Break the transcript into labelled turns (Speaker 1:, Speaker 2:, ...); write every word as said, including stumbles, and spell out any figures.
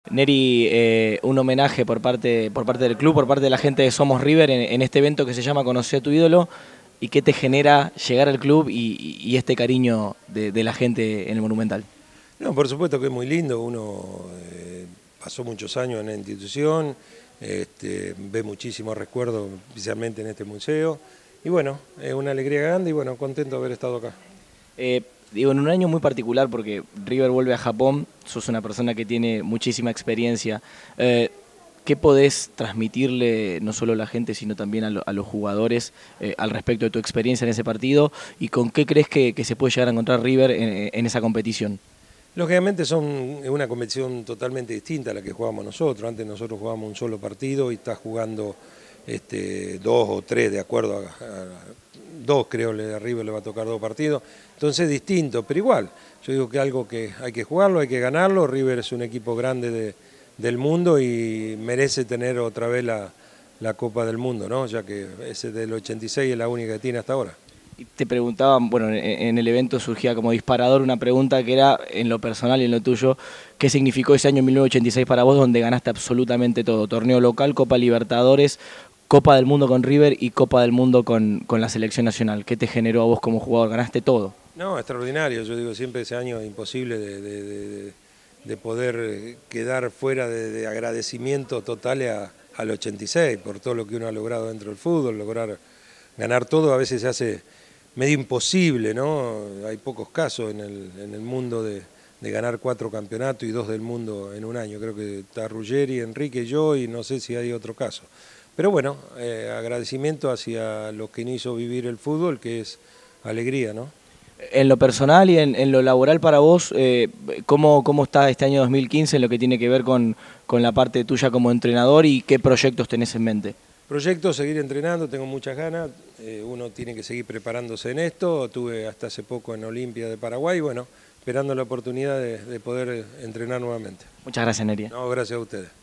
Speaker 1: Neri, eh, un homenaje por parte, por parte del club, por parte de la gente de Somos River en, en este evento que se llama Conocer a tu ídolo. ¿Y qué te genera llegar al club y, y este cariño de, de la gente en el Monumental?
Speaker 2: No, por supuesto que es muy lindo, uno eh, pasó muchos años en la institución, este, ve muchísimos recuerdos, especialmente en este museo, y bueno, es una alegría grande y bueno, contento de haber estado acá.
Speaker 1: Eh, digo, en un año muy particular porque River vuelve a Japón, sos una persona que tiene muchísima experiencia. Eh, ¿Qué podés transmitirle no solo a la gente, sino también a, lo, a los jugadores eh, al respecto de tu experiencia en ese partido? ¿Y con qué crees que, que se puede llegar a encontrar River en, en esa competición?
Speaker 2: Lógicamente son una competición totalmente distinta a la que jugamos nosotros. Antes nosotros jugábamos un solo partido y está jugando este, dos o tres, de acuerdo a, a dos, creo, a River le va a tocar dos partidos. Entonces es distinto, pero igual. Yo digo que algo que hay que jugarlo, hay que ganarlo. River es un equipo grande de, del mundo y merece tener otra vez la, la Copa del Mundo, ¿no? Ya que ese del ochenta y seis es la única que tiene hasta ahora.
Speaker 1: Y te preguntaban, bueno, en, en el evento surgía como disparador una pregunta que era, en lo personal y en lo tuyo, ¿qué significó ese año mil novecientos ochenta y seis para vos donde ganaste absolutamente todo? Torneo local, Copa Libertadores, Copa del Mundo con River y Copa del Mundo con, con la selección nacional. ¿Qué te generó a vos como jugador? Ganaste todo.
Speaker 2: No, extraordinario. Yo digo siempre ese año es imposible de, de, de, de poder quedar fuera de, de agradecimiento total a, al ochenta y seis por todo lo que uno ha logrado dentro del fútbol, lograr ganar todo a veces se hace medio imposible, ¿no? Hay pocos casos en el, en el mundo de, de ganar cuatro campeonatos y dos del mundo en un año. Creo que está Ruggeri, Enrique y yo y no sé si hay otro caso. Pero bueno, eh, agradecimiento hacia lo que nos hizo vivir el fútbol, que es alegría, ¿no?
Speaker 1: En lo personal y en, en lo laboral para vos, eh, ¿cómo, ¿cómo está este año dos mil quince en lo que tiene que ver con, con la parte tuya como entrenador y qué proyectos tenés en mente?
Speaker 2: Proyecto, seguir entrenando, tengo muchas ganas, eh, uno tiene que seguir preparándose en esto, estuve hasta hace poco en Olimpia de Paraguay, bueno, esperando la oportunidad de, de poder entrenar nuevamente.
Speaker 1: Muchas gracias, Neria.
Speaker 2: No, gracias a ustedes.